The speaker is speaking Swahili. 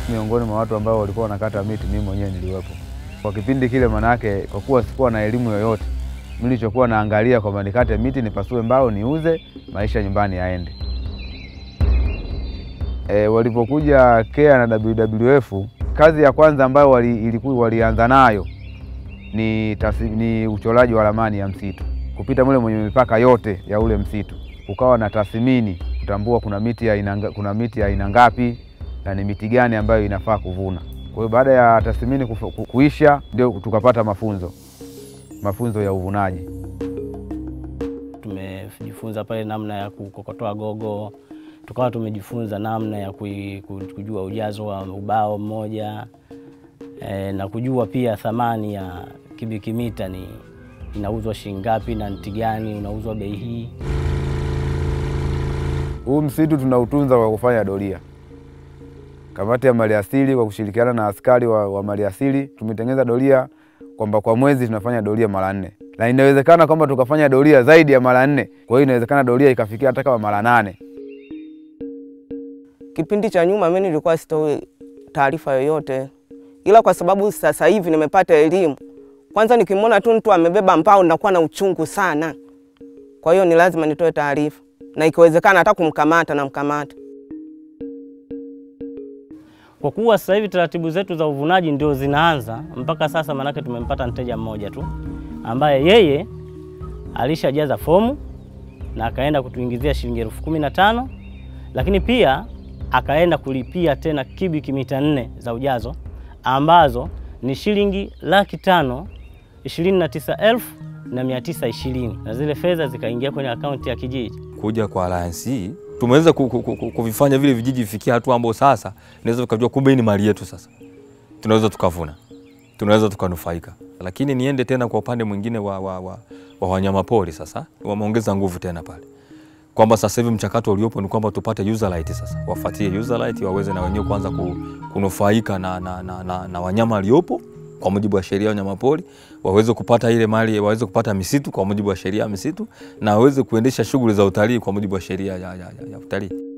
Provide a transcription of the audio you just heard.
Miongoni mwa watu ambao walikuwa wanakata miti mimi mwenyewe niliwepo. Kwa kipindi kile manake kwa kuwa sikuwa na elimu yoyote, nilichokuwa naangalia kwamba nikate miti, nipasue mbao, niuze, maisha nyumbani yaende. Walipokuja KEA na WWF, kazi ya kwanza ambayo walianza nayo ni uchoraji wa ramani ya msitu. Kupita mule mwenye mipaka yote ya ule msitu. Ukawa na tathmini kutambua kuna miti ya aina ngapi na ni miti gani ambayo inafaa kuvuna. Kwa hiyo baada ya tathmini kuisha ndio tukapata mafunzo ya uvunaji. Tumejifunza pale namna ya kukokotoa gogo, tukawa tumejifunza namna ya kujua ujazo wa ubao mmoja, na kujua pia thamani ya kubiki mita inauzwa shilingi ngapi na mti gani unauzwa bei hii. Huu msitu tunautunza kwa kufanya doria. Kamati ya maliasili kwa kushirikiana na askari wa maliasili tumetengeneza doria kwamba kwa mwezi tunafanya doria mara 4. Na inawezekana kwamba tukafanya doria zaidi ya mara 4. Kwa hiyo inawezekana doria ikafikia hata kama mara 8. Kipindi cha nyuma mimi nilikuwa sitoi taarifa yoyote. Ila kwa sababu sasa hivi nimepata elimu, kwanza nikimwona tu mtu amebeba mbao ninakuwa na uchungu sana. Kwa hiyo ni lazima nitoe taarifa. Na ikiwezekana hata kumkamata na mkamata. Kwa kuwa sasa hivi taratibu zetu za uvunaji ndio zinaanza, mpaka sasa manake tumempata mteja mmoja tu ambaye yeye alishajaza fomu na akaenda kutuingizia shilingi 15,000, lakini pia akaenda kulipia tena kubiki mita 4 za ujazo ambazo ni shilingi 529,920 na zile fedha zikaingia kwenye akaunti ya kijiji. Kuja kwa alliance hii tumeweza kuvifanya vile vijiji vifikia hatua ambapo sasa tunaweza tukajua kumbe ni mali yetu sasa. Tunaweza tukavuna. Tunaweza tukanufaika. Lakini niende tena kwa upande mwingine wa wanyamapori sasa. Wameongeza nguvu tena pale. Kwamba sasa hivi mchakato uliopo ni kwamba tupate user right sasa. Wafuatie user right waweze na wenyewe kuanza kunufaika na wanyama waliopo kwa mujibu wa sheria ya wanyamapori, waweze kupata ile mali, waweze kupata misitu kwa mujibu wa sheria ya misitu, na waweze kuendesha shughuli za utalii kwa mujibu wa sheria ya utalii.